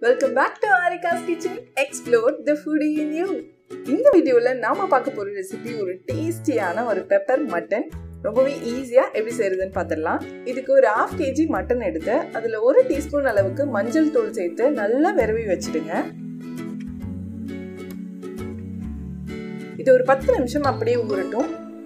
Welcome back to Arika's Kitchen. Explore the foodie in you. இந்த வீடியோல நாம பார்க்க போற ரெசிபி ஒரு டேஸ்டியான ஒரு பெப்பர் மட்டன். ரொம்பவே ஈஸியா எப்படி செய்யறதுன்னு பார்த்திடலாம். இதுக்கு ஒரு 1/2 kg மட்டன் எடுத்து அதுல 1 டீஸ்பூன் அளவுக்கு மஞ்சள் தூள் சேர்த்து நல்லா விரவி வச்சிடுங்க. இது ஒரு 10 நிமிஷம் அப்படியே ஊறட்டும்.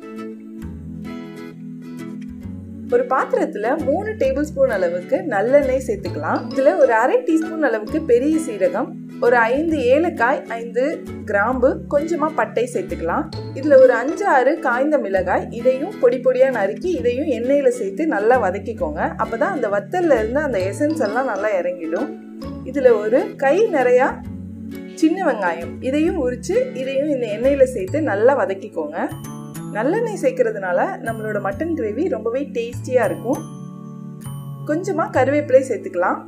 ஒரு பாத்திரத்துல 3 டேபிள்ஸ்பூன் அளவுக்கு நல்லெண்ணெய் சேர்த்துக்கலாம். இதுல ஒரு 1/2 டீஸ்பூன் அளவுக்கு பெரிய சீரகம், ஒரு 5 ஏலக்காய், 5 கிராம்பு, கொஞ்சமா பட்டை சேர்த்துக்கலாம். இதுல ஒரு 5-6 காய்ந்த மிளகாய், இதையும் பொடி பொடியா நறுக்கி இதையும் எண்ணெயில சேர்த்து நல்லா வதக்கிக்கோங்க. அப்பதான் அந்த வத்தல்ல இருந்து அந்த எசன்ஸ் எல்லாம் நல்லா இறங்கிடும். இதுல ஒரு கை நிறைய சின்ன வெங்காயம், இதையும் உரிச்சு இதையும் இந்த எண்ணெயில சேர்த்து நல்லா வதக்கிக்கோங்க. நல்லெண்ணெய் சேர்க்கறதுனால நம்மளோட மட்டன் கிரேவி ரொம்பவே டேஸ்டியா இருக்கும். கொஞ்சமா கருவேப்பிலை சேர்த்துக்கலாம்.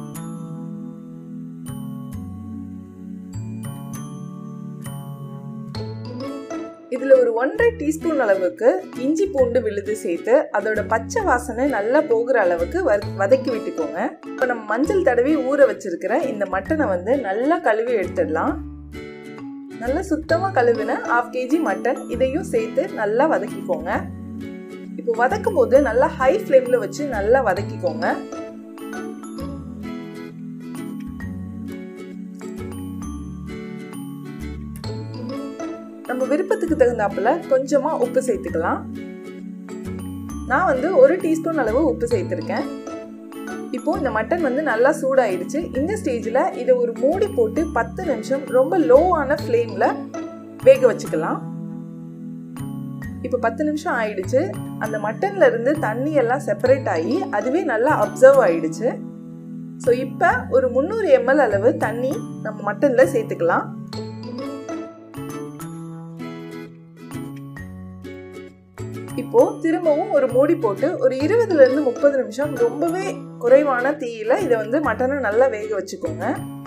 இதுல ஒரு 1/2 டீஸ்பூன் அளவுக்கு இஞ்சி பூண்டு விழுது சேர்த்து அதோட பச்சை வாசனை நல்லா போகிற அளவுக்கு வதக்கி விட்டுக்கோங்க. இப்போ நம்ம மஞ்சள் தடவி ஊற வச்சிருக்கிற இந்த மட்டனை நல்லா கழுவி எடுத்துடலாம். நல்லா சுத்தமா கழுவின 1/2 kg மட்டன் இதையும் சேர்த்து நல்லா வதக்கிக்கோங்க. இப்போ வதக்கும் போது நல்லா ஹை ஃப்ளேம்ல வச்சு நல்லா வதக்கிக்கோங்க. நம்ம விருப்பத்துக்கு தகுந்தாப்புல கொஞ்சமா உப்பு சேர்த்துக்கலாம். நான் 1 டீஸ்பூன் அளவு உப்பு சேர்த்திருக்கேன். இப்போ இந்த மட்டன் நல்லா சூடாயிடுச்சு. இந்த ஸ்டேஜ்ல இதை ஒரு மூடி போட்டு 10 நிமிஷம் ரொம்ப லோவான ஃப்ளேம்ல வேக வச்சுக்கலாம். இப்போ 10 நிமிஷம் ஆயிடுச்சு. அந்த மட்டன்ல இருந்து தண்ணி எல்லாம் செப்பரேட் ஆகி அதுவே நல்லா அப்சர்வ் ஆயிடுச்சு. ஸோ இப்போ ஒரு 300 ml அளவு தண்ணி நம்ம மட்டன்ல சேர்த்துக்கலாம். இப்போ திரும்பவும் ஒரு மூடி போட்டு ஒரு 20 இருந்து 30 நிமிஷம் ரொம்பவே குறைவான தீயில இதை மட்டனை நல்லா வேக வச்சுக்கோங்க.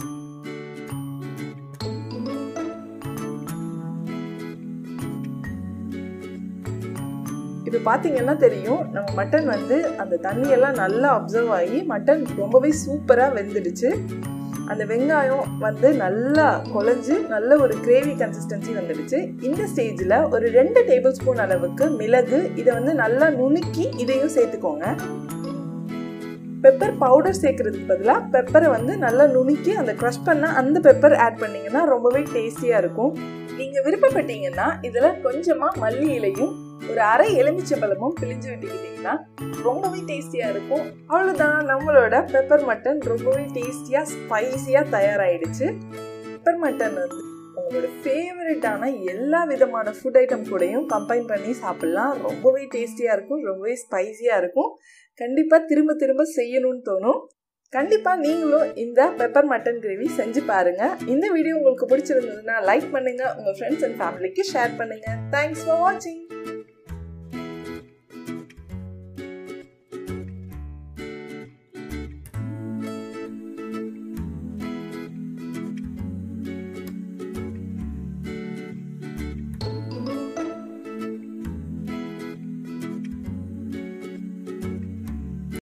இப்போ பாத்தீங்கன்னா தெரியும், நம்ம மட்டன் அந்த தண்ணியெல்லாம் நல்லா அப்சர்வ் ஆகி மட்டன் ரொம்பவே சூப்பரா வெந்துடுச்சு. அந்த வெங்காயம் நல்லா குழஞ்சு நல்ல ஒரு கிரேவி கன்சிஸ்டன்சி வந்துடுச்சு. இந்த ஸ்டேஜ்ல ஒரு 2 டேபிள் ஸ்பூன் அளவுக்கு மிளகு, இதை நல்லா நுணுக்கி இதையும் சேர்த்துக்கோங்க. பெப்பர் பவுடர் சேர்க்கறதுக்கு பதிலாக பெப்பரை நல்லா நுணுக்கி அந்த க்ரஷ் பண்ண அந்த பெப்பர் ஆட் பண்ணீங்கன்னா ரொம்பவே டேஸ்டியா இருக்கும். நீங்க விருப்பப்பட்டீங்கன்னா இதுல கொஞ்சமா மல்லி இலையும் ஒரு 1/2 எலுமிச்சம்பழமும் பிழிஞ்சு விட்டுக்கிட்டீங்கன்னா ரொம்பவே டேஸ்டியா இருக்கும். அவ்வளவுதான், நம்மளோட பெப்பர் மட்டன் ரொம்பவே டேஸ்டியா ஸ்பைசியா தயாராயிடுச்சு. பெப்பர் மட்டன் உங்களோட ஃபேவரட்டான எல்லா விதமான ஃபுட் ஐட்டம் கூடயும் கம்பைன் பண்ணி சாப்பிடலாம். ரொம்பவே டேஸ்டியா இருக்கும், ரொம்பவே ஸ்பைசியா இருக்கும். கண்டிப்பா திரும்ப திரும்ப செய்யணும்னு தோணும். கண்டிப்பா நீங்களும் இந்த பெப்பர் மட்டன் கிரேவி செஞ்சு பாருங்க. இந்த வீடியோ உங்களுக்கு பிடிச்சிருந்ததுன்னா லைக் பண்ணுங்க, உங்க ஃப்ரெண்ட்ஸ் அண்ட் ஃபேமிலிக்கு ஷேர் பண்ணுங்க. தேங்க்ஸ் ஃபார் வாட்சிங்.